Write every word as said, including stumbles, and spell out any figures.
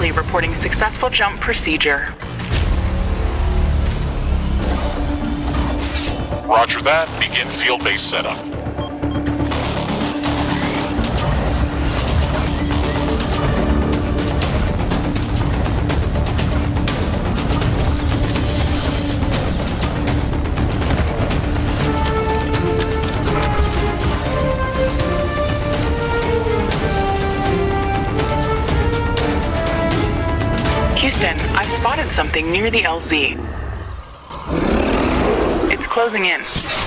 Ripley reporting successful jump procedure. Roger that. Begin field-based setup. Houston, I've spotted something near the L Z. It's closing in.